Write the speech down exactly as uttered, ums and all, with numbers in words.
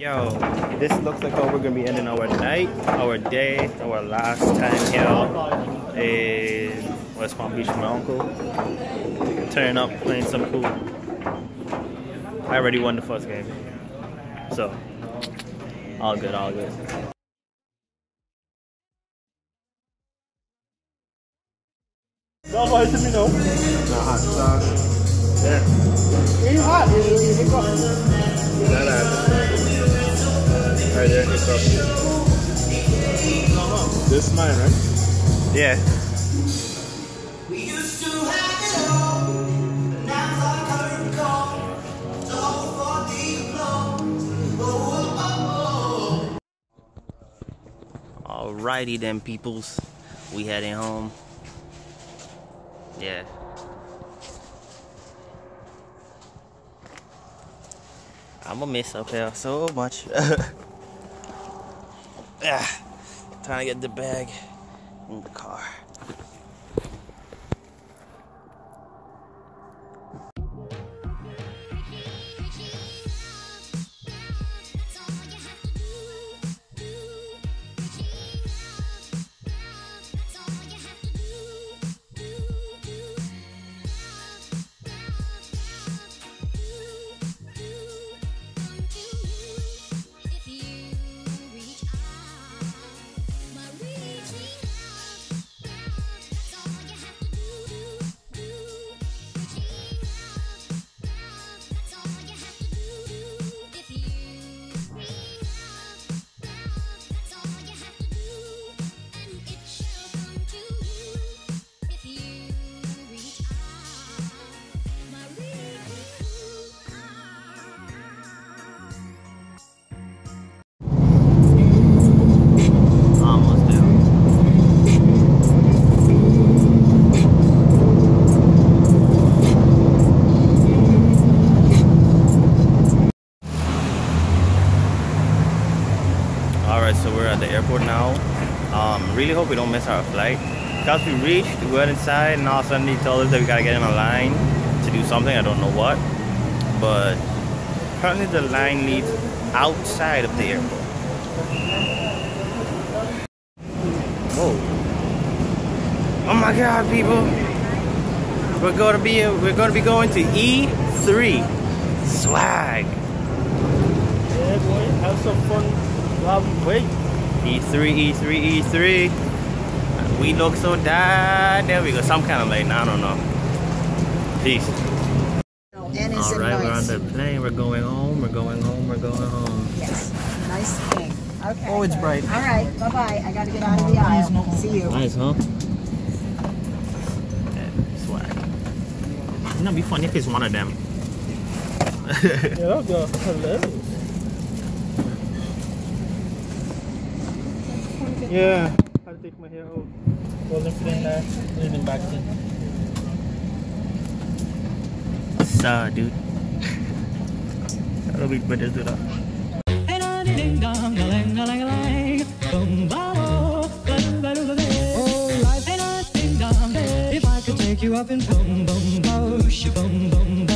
Yo, this looks like how we're gonna be ending our night, our day, our last time here in West Palm Beach with my uncle. Turning up, playing some pool. I already won the first game, so all good, all good. Don't worry to me now. Not hot sauce. Yeah. It's hot. It's hot. Not hot. Right there, it's up. This is mine, right? Yeah. We used to have it all, but now our curtain call, to hope for the applause. Oh, oh, oh, oh. Alrighty then, peoples. We heading home. Yeah. I'm gonna miss up here so much. Ah, trying to get the bag in the car. Alright, so we're at the airport now. Um, really hope we don't miss our flight. Because we reached, we went inside, and all of a sudden they told us that we gotta get in a line to do something, I don't know what. But apparently the line leads outside of the airport. Whoa. Oh my god, people. We're gonna be we're gonna be going to E three. Swag. Yeah, boy, have some fun. Wait. E three, E three, E three. We look so bad. There we go. Some kind of late. I don't know. Peace. All right, we're on the plane. We're going home. We're going home. We're going home. Yes. Nice thing. Okay. Oh, it's bright. All right. Bye bye. I got to get out of the aisle. See you. Nice, huh? Yeah, swag. Wouldn't that be funny if it's one of them? Yeah, that'll go hilarious. Yeah, I had to take my hair out. Wasn't feeling that. Leaving back in. Saw, dude. That'll be better do that. Oh, life ain't a ding dong. If I could take you up and boom boom boom boom boom.